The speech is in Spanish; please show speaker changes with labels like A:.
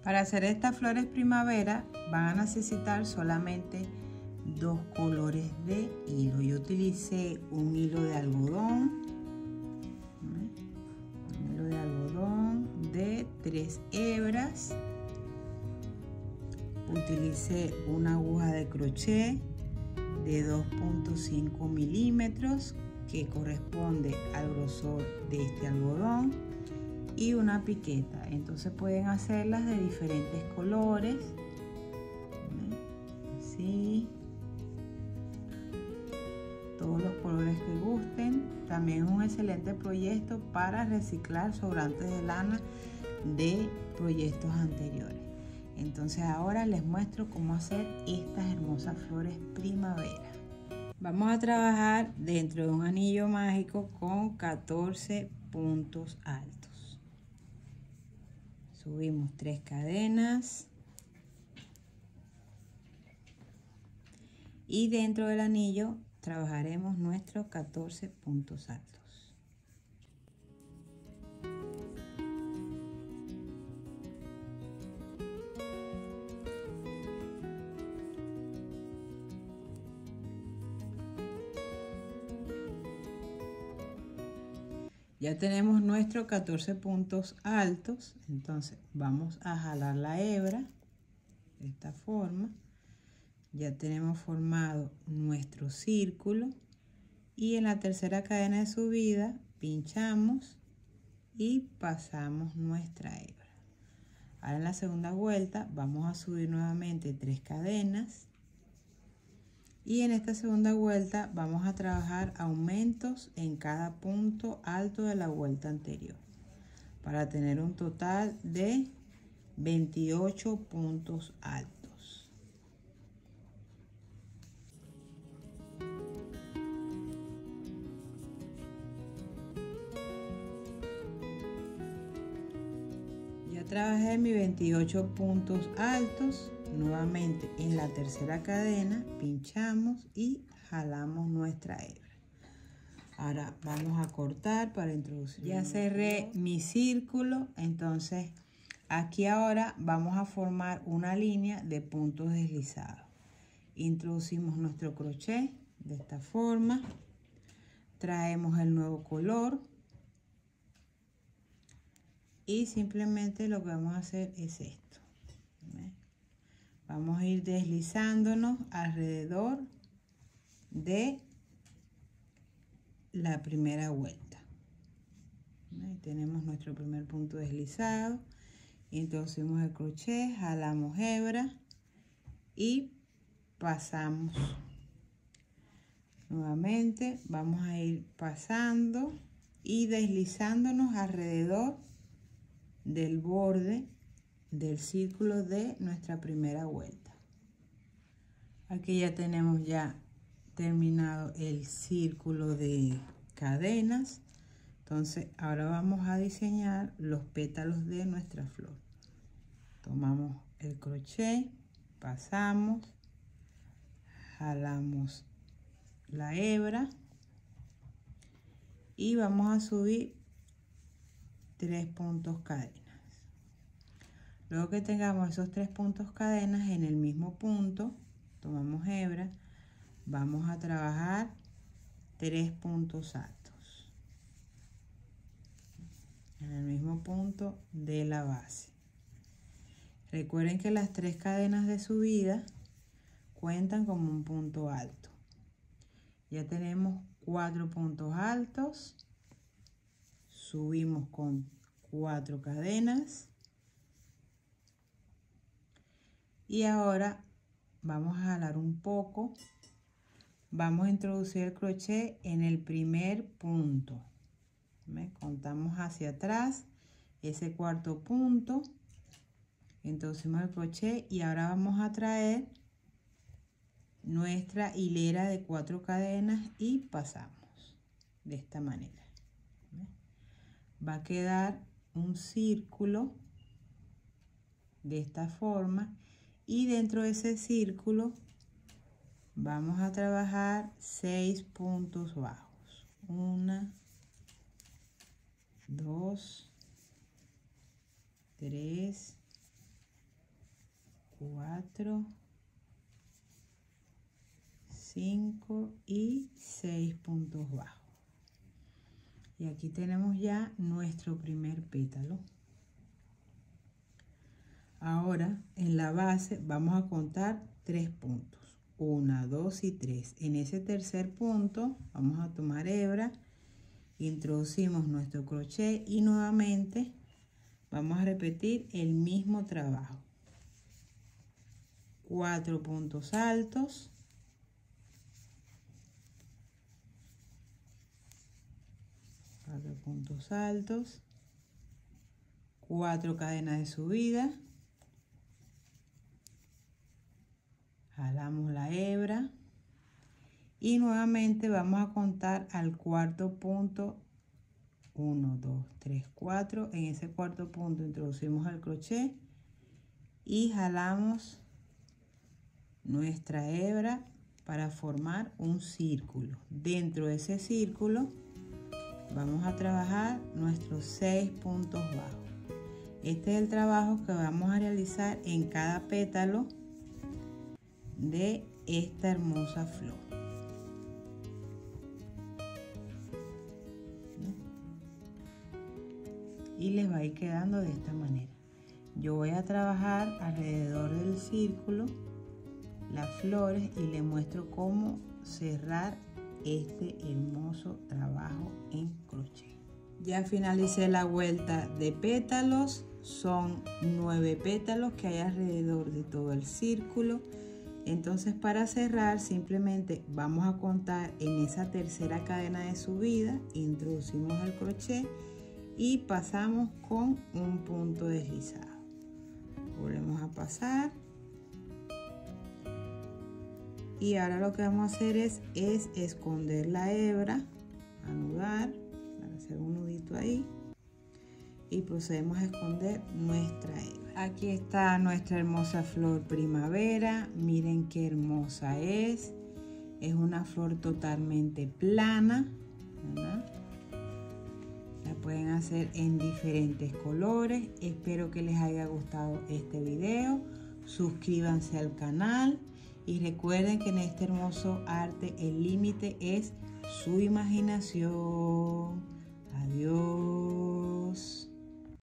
A: Para hacer estas flores primavera van a necesitar solamente 2 colores de hilo. Yo utilicé un hilo de algodón, de 3 hebras. Utilicé una aguja de crochet de 2.5 milímetros que corresponde al grosor de este algodón y una piqueta. Entonces pueden hacerlas de diferentes colores, así, todos los colores que gusten. También es un excelente proyecto para reciclar sobrantes de lana de proyectos anteriores. Entonces ahora les muestro cómo hacer estas hermosas flores primavera. Vamos a trabajar dentro de un anillo mágico con 14 puntos altos. Subimos 3 cadenas y dentro del anillo trabajaremos nuestros 14 puntos altos. Ya tenemos nuestros 14 puntos altos, entonces vamos a jalar la hebra de esta forma. Ya tenemos formado nuestro círculo y en la tercera cadena de subida pinchamos y pasamos nuestra hebra. Ahora en la segunda vuelta vamos a subir nuevamente 3 cadenas. Y en esta segunda vuelta vamos a trabajar aumentos en cada punto alto de la vuelta anterior para tener un total de 28 puntos altos. Ya trabajé mis 28 puntos altos. Nuevamente en la tercera cadena pinchamos y jalamos nuestra hebra. Ahora vamos a cortar para introducir. Ya cerré mi círculo, entonces aquí ahora vamos a formar una línea de puntos deslizados. Introducimos nuestro crochet de esta forma, traemos el nuevo color y simplemente lo que vamos a hacer es esto. Vamos a ir deslizándonos alrededor de la primera vuelta. Ahí tenemos nuestro primer punto deslizado. Introducimos el crochet, jalamos hebra y pasamos. Nuevamente vamos a ir pasando y deslizándonos alrededor del borde del círculo de nuestra primera vuelta. Aquí ya tenemos ya terminado el círculo de cadenas. Entonces ahora vamos a diseñar los pétalos de nuestra flor. Tomamos el crochet, pasamos, jalamos la hebra y vamos a subir 3 puntos cadenas. Luego que tengamos esos 3 puntos cadenas en el mismo punto, tomamos hebra, vamos a trabajar 3 puntos altos en el mismo punto de la base. Recuerden que las 3 cadenas de subida cuentan como un punto alto. Ya tenemos 4 puntos altos, subimos con 4 cadenas. Y ahora vamos a jalar un poco, vamos a introducir el crochet en el primer punto. Contamos hacia atrás ese cuarto punto, introducimos el crochet y ahora vamos a traer nuestra hilera de 4 cadenas y pasamos de esta manera. Va a quedar un círculo de esta forma. Y dentro de ese círculo vamos a trabajar 6 puntos bajos. 1, 2, 3, 4, 5 y 6 puntos bajos. Y aquí tenemos ya nuestro primer pétalo. Ahora en la base vamos a contar 3 puntos. 1, 2 y 3. En ese tercer punto vamos a tomar hebra, introducimos nuestro crochet y nuevamente vamos a repetir el mismo trabajo. 4 puntos altos. 4 puntos altos. 4 cadenas de subida. Jalamos la hebra y nuevamente vamos a contar al cuarto punto. 1, 2, 3, 4. En ese cuarto punto introducimos el crochet y jalamos nuestra hebra para formar un círculo. Dentro de ese círculo vamos a trabajar nuestros 6 puntos bajos. Este es el trabajo que vamos a realizar en cada pétalo de esta hermosa flor. Y les va a ir quedando de esta manera. Yo voy a trabajar alrededor del círculo las flores y les muestro cómo cerrar este hermoso trabajo en crochet. Ya finalicé la vuelta de pétalos. Son 9 pétalos que hay alrededor de todo el círculo. Entonces, para cerrar, simplemente vamos a contar en esa tercera cadena de subida, introducimos el crochet y pasamos con un punto deslizado. Volvemos a pasar y ahora lo que vamos a hacer es esconder la hebra, anudar, hacer un nudito ahí y procedemos a esconder nuestra hebra. Aquí está nuestra hermosa flor primavera. Miren qué hermosa es. Es una flor totalmente plana, ¿verdad? La pueden hacer en diferentes colores. Espero que les haya gustado este video. Suscríbanse al canal y recuerden que en este hermoso arte el límite es su imaginación. Adiós.